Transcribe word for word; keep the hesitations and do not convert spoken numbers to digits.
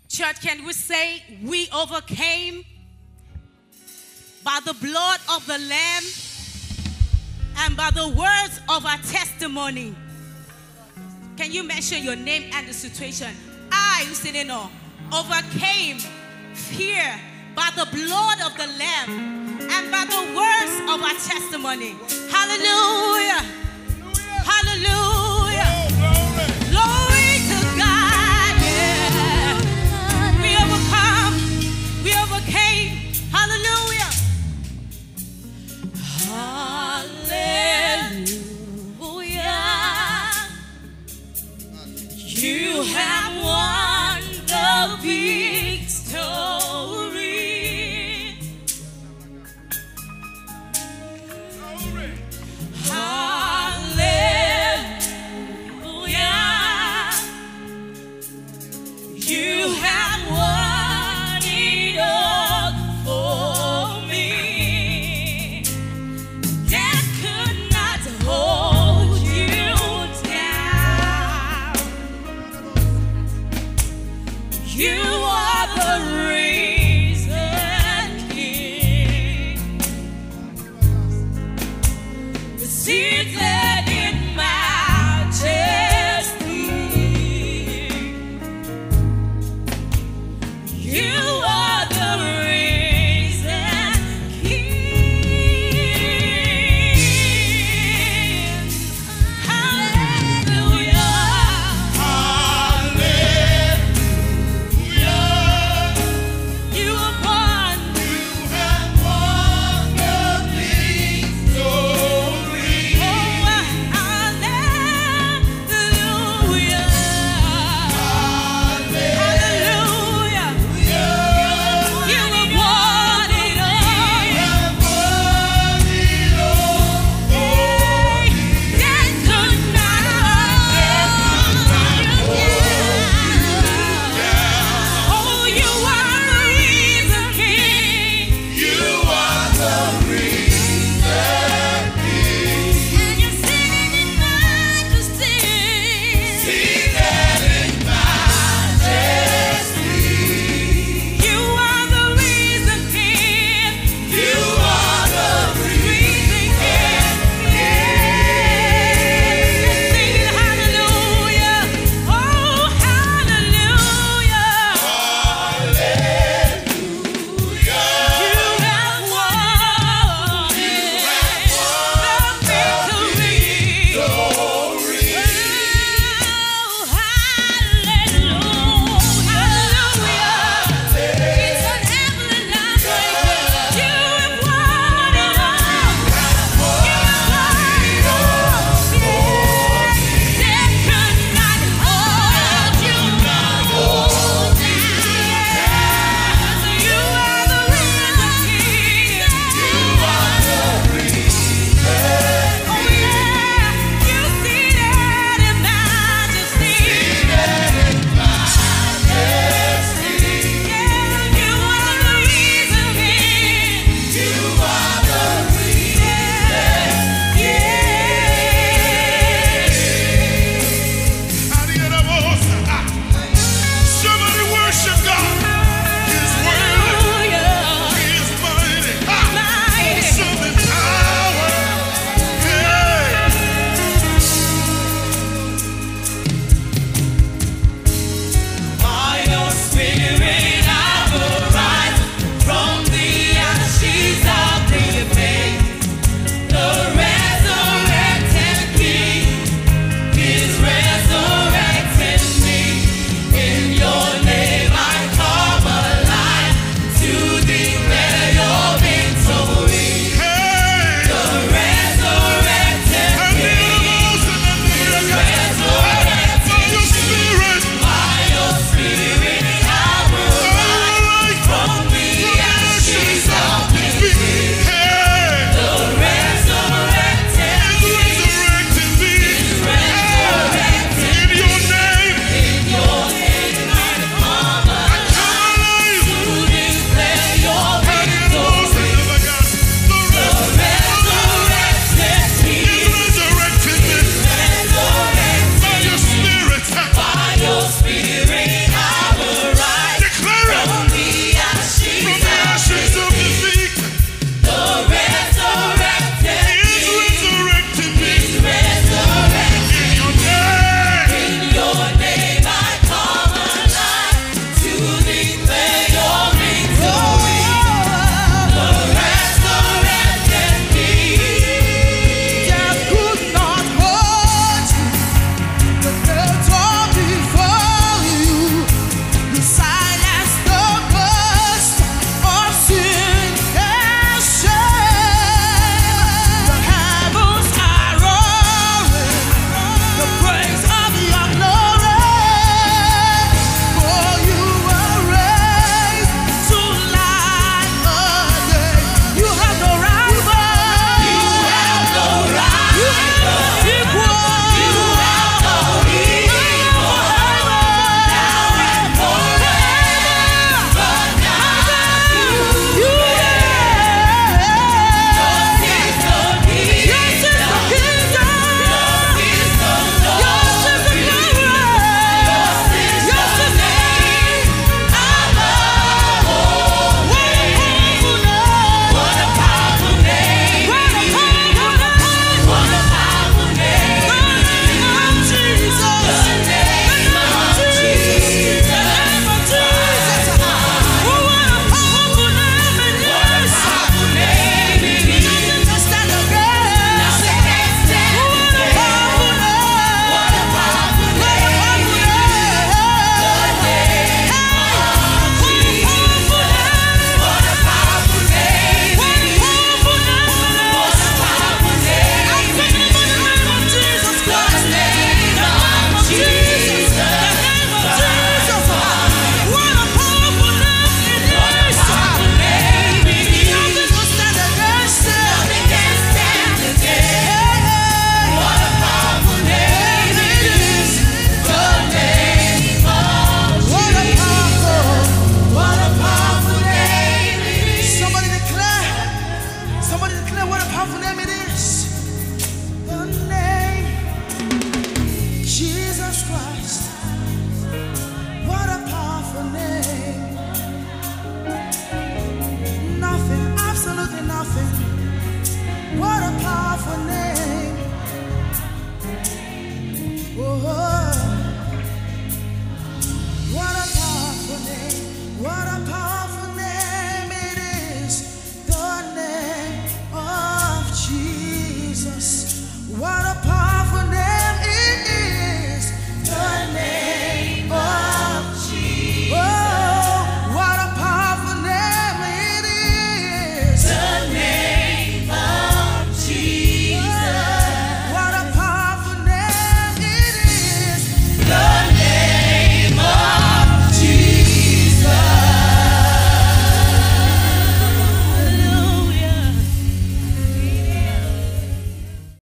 Church, can we say we overcame by the blood of the Lamb and by the words of our testimony? Can you mention your name and the situation? I, Usinino, overcame fear by the blood of the Lamb and by the words of our testimony. Hallelujah. Hallelujah. Hallelujah. Glory to God. Yeah. We overcome. We overcame. Hallelujah. Hallelujah. You have won the victory. Hallelujah. You have won it all for me. Death could not hold you down. You are the risen King, seated in majesty. You are the risen King. Hallelujah. You are born. You have won the victory. Oh, hallelujah. Hallelujah. nothing. What a powerful name.